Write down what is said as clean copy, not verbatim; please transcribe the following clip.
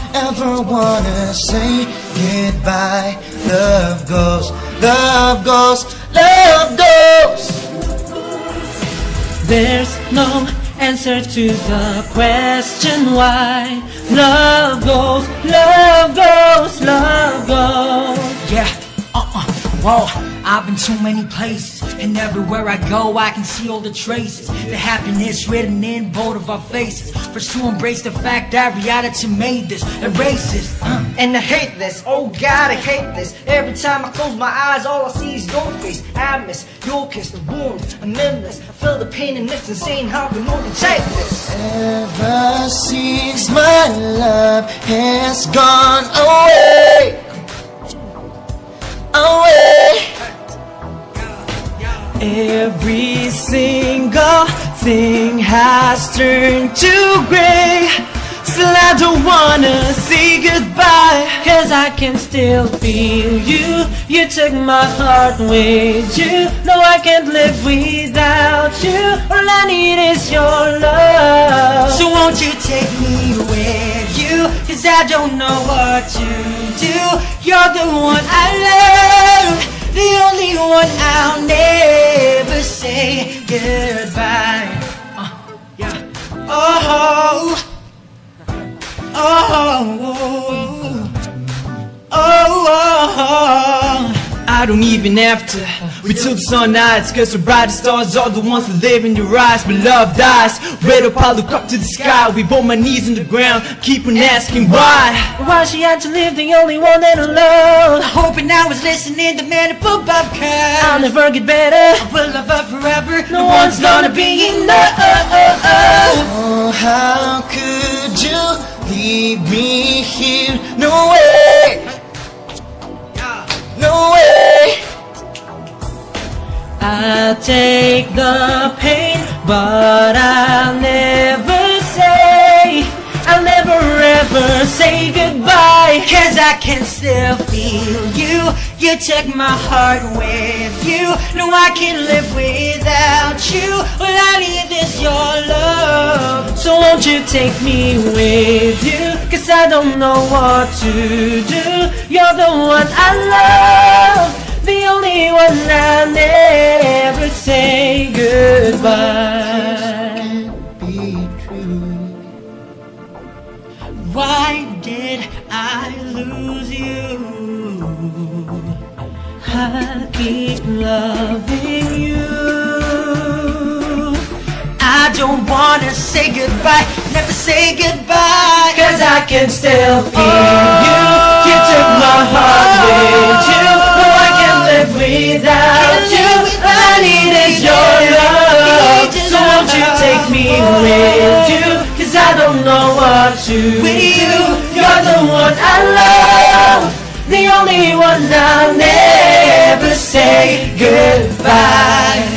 ever wanna say goodbye. Love goes, love goes, love goes. There's no answer to the question why. Love goes, love goes, love goes. Yeah, whoa, I've been to many places, and everywhere I go I can see all the traces. The happiness written in both of our faces. First to embrace the fact that reality made this, erase this, And I hate this, oh God, I hate this. Every time I close my eyes, all I see is your face. I miss your kiss, the warmth, I'm endless. I feel the pain and it's insane how we know to take this. Ever since my love has gone away, away. Every single thing has turned to gray. Still I don't wanna say goodbye, 'cause I can still feel you. You took my heart with you. No, I can't live without you. All I need is your love. so won't you take me with you? 'Cause I don't know what to do. You're the one I love, the only one I'll never say goodbye. Yeah. Oh, I don't even have to wait till the sun nights, 'cause the brightest stars are the ones that live in your eyes. But love dies, red up, I look up to the sky. We both my knees in the ground, keep on asking why. Why she had to live the only one that I love. hoping I was listening to man above curve. I'll never get better, I will love her forever. no one's gonna be enough. Oh, how could you leave me here? No way, no way. I'll take the pain, but I'll never ever say goodbye. 'Cause I can still feel you. You took my heart with you. No, I can't live without you. All I need is your love. So won't you take me with you? 'Cause I don't know what to do. You're the one I love, the only one I'll never say goodbye. Why did I lose you? I keep loving you. I don't wanna say goodbye, never say goodbye. 'Cause I can still feel you. You took my heart with you. No, I can't live without you. All I need is your love. So won't you take me with you? 'Cause I don't know what to do. You're the one I love, the only one I'll never say goodbye.